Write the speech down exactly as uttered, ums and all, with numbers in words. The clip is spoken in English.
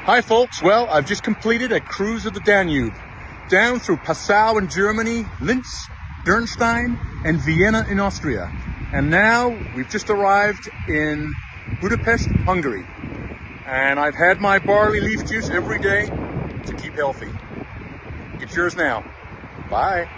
Hi folks, well, I've just completed a cruise of the Danube, down through Passau in Germany, Linz, Dürnstein, and Vienna in Austria. And now we've just arrived in Budapest, Hungary. And I've had my barley leaf juice every day to keep healthy. Get yours now. Bye.